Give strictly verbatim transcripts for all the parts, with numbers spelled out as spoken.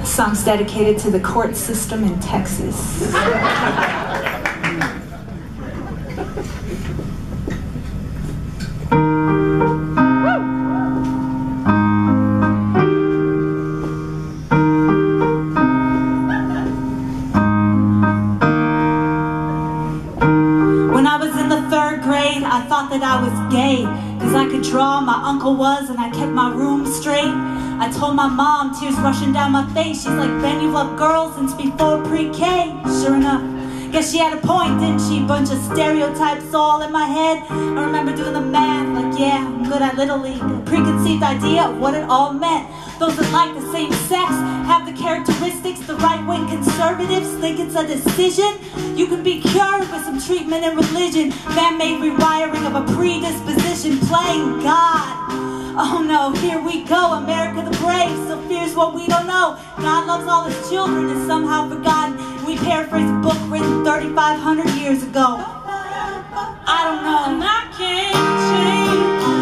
Song's dedicated to the court system in Texas. I thought that I was gay, cause I could draw, my uncle was, and I kept my room straight. I told my mom, tears rushing down my face. She's like, Ben, you've loved girls since before pre-K. Sure enough, guess she had a point, didn't she? Bunch of stereotypes all in my head. I remember doing the math, like, yeah, I'm good at Little League. A preconceived idea of what it all meant. Those that like the same sex have the characteristics the right-wing conservatives think it's a decision. You can be cured with some treatment and religion. Man-made rewiring of a predisposition, playing God. Oh no, here we go, America the brave still fears what we don't know. God loves all his children is somehow forgotten. We paraphrase a book written thirty-five hundred years ago. I don't know, and I can't change.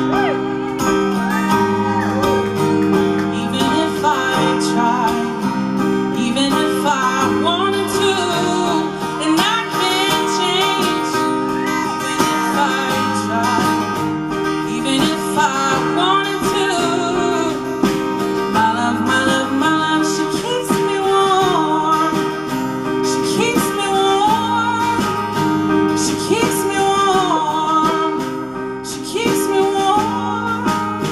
Even if I try, even if I wanted to, and I can't change. Even if I try, even if I wanted to. My love, my love, my love, she keeps me warm. She keeps me warm. She keeps me warm. She keeps me warm.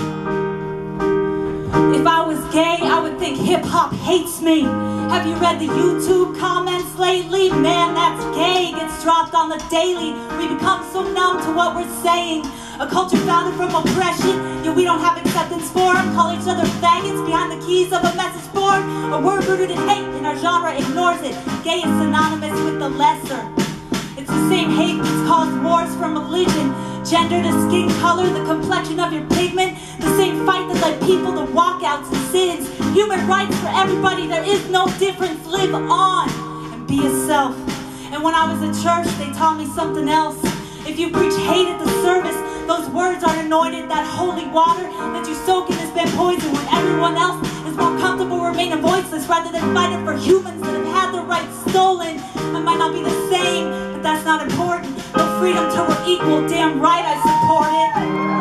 If I was gay, I would think hip-hop hates me. Have you read the YouTube comments lately? Man, that's gay, gets dropped on the daily. We become so numb to what we're saying. A culture founded from oppression, yet we don't have acceptance for them. Call each other faggots behind the keys of a message board. A word rooted in hate, and our genre ignores it. Gay is synonymous with the lesser. It's the same hate that's caused wars from religion, gender to skin color, the complexion of your pigment. The same fight that led people to walkouts and sins. Human rights for everybody, there is no difference. Live on and be yourself. And when I was at church, they taught me something else. If you preach hate at the service, those words are anointed. That holy water that you soak in has been poisoned when everyone else is more comfortable remaining voiceless rather than fighting for humans that have had their rights stolen. I might not be the same, but that's not important. No freedom till we're equal, damn right I support it.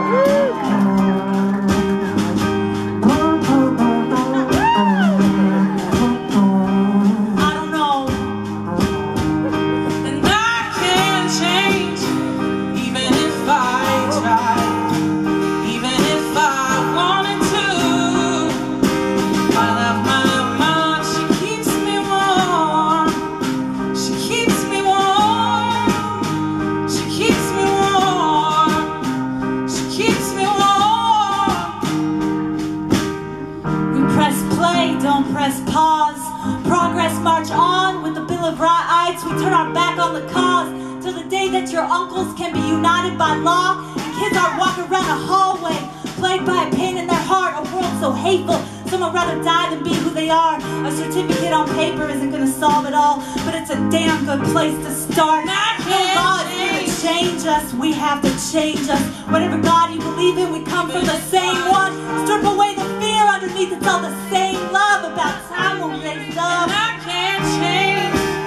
We turn our back on the cause till the day that your uncles can be united by law and kids are walking around a hallway plagued by a pain in their heart, a world so hateful some would rather die than be who they are. A certificate on paper isn't gonna solve it all, but it's a damn good place to start. No law is gonna change us, we have to change us. Whatever God you believe in, we come from the same one. Strip away the fear underneath, it's all the same love. About time we'll raise up. And I can't change.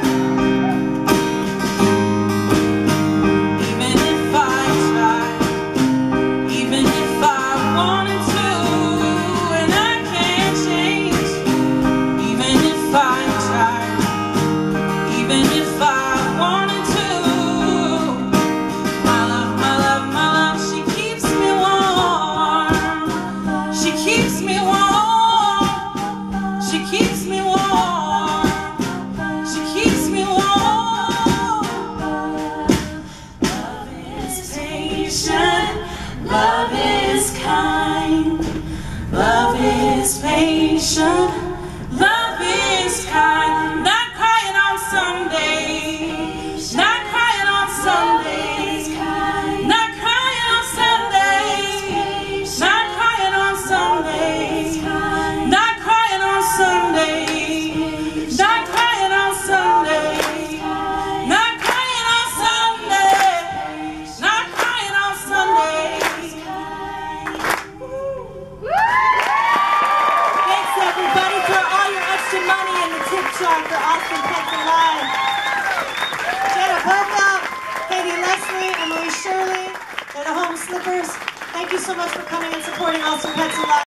Patient, love is kind. Not crying on Sundays, not crying on Sundays, not crying on Sundays, not crying on Sundays, not crying on Sundays, not crying on Sundays, not crying on Sundays, not crying on Sundays. Everybody for all your extra some money in the tip jar for Austin Pets Alive. Jana Pochop, Katie Leslie, Emily Shirley, they're the Home Slippers. Thank you so much for coming and supporting Austin Pets Alive.